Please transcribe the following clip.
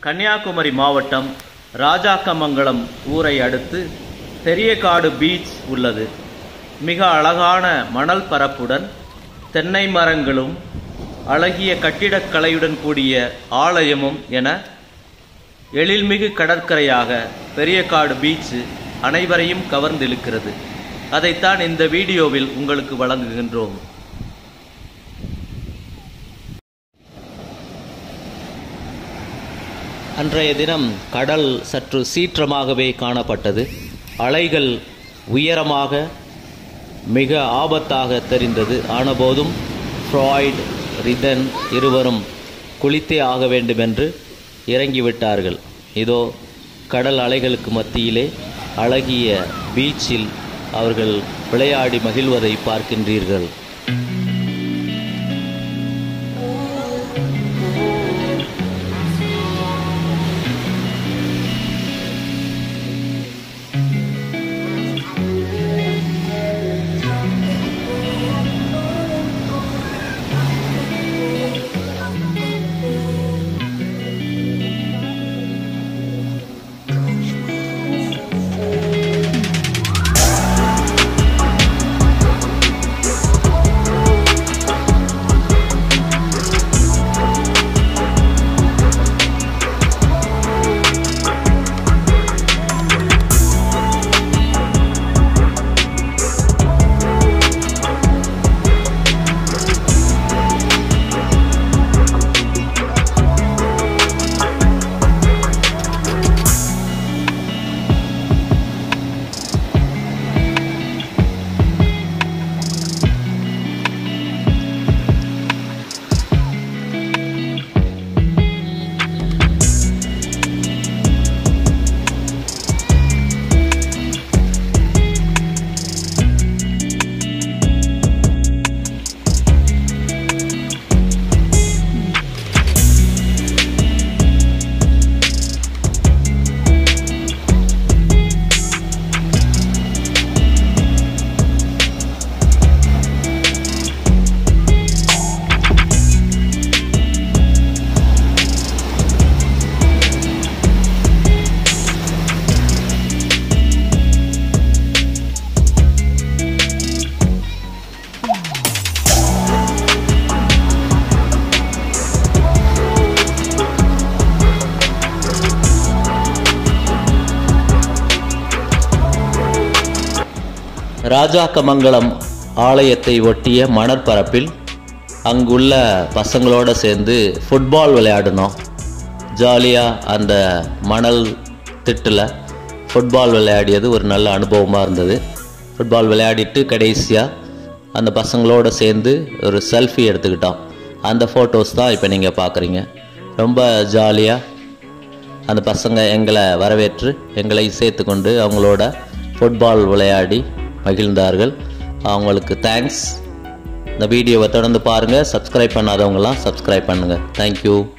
கன்னியாகுமரி மாவட்டம் ராஜாக்கமங்கலம் ஊரை அடுத்து பெரியகாடு பீச் உள்ளது. மிக அழகான மணல் பரப்புடன் தென்னை மரங்களும் அழகிய கட்டிடக்கலையுடன் கூடிய ஆலயமும் என எழில்மிகு கடற்கரையாக பெரியகாடு பீச் அனைவரையும் கவர்ந்திழுக்கிறது. அதைத்தான் இந்த வீடியோவில் உங்களுக்கு வழங்குகின்றோம். அன்றைய தினம் கடல் சற்று சீற்றமாகவே காணப்பட்டது. அலைகள் உயரமாக மிக ஆபத்தாக தெரிந்தது. ஆனபோதும் ஃப்ராய்ட், ரிதன் இருவரும் குளித்தே ஆக வேண்டுமென்று இறங்கிவிட்டார்கள். இதோ கடல் அலைகளுக்கு மத்தியிலே அழகிய பீச்சில் அவர்கள் விளையாடி மகிழ்வதை பார்க்கின்றீர்கள். ராஜாக்கமங்கலம் ஆலயத்தை ஒட்டிய மணற்பரப்பில் அங்குள்ள பசங்களோடு சேர்ந்து ஃபுட்பால் விளையாடினோம். ஜாலியாக அந்த மணல் திட்டில் ஃபுட்பால் விளையாடியது ஒரு நல்ல அனுபவமாக இருந்தது. ஃபுட்பால் விளையாடிட்டு கடைசியாக அந்த பசங்களோடு சேர்ந்து ஒரு செல்ஃபி எடுத்துக்கிட்டோம். அந்த ஃபோட்டோஸ் தான் இப்போ நீங்கள் பார்க்குறீங்க. ரொம்ப ஜாலியாக அந்த பசங்க எங்களை வரவேற்று எங்களை சேர்த்துக்கொண்டு அவங்களோட ஃபுட்பால் விளையாடி மகிழ்ந்தார்கள். அவங்களுக்கு தேங்க்ஸ். இந்த வீடியோவை தொடர்ந்து பாருங்கள். சப்ஸ்கிரைப் பண்ணாதவங்களாம் சப்ஸ்கிரைப் பண்ணுங்கள். தேங்க்யூ.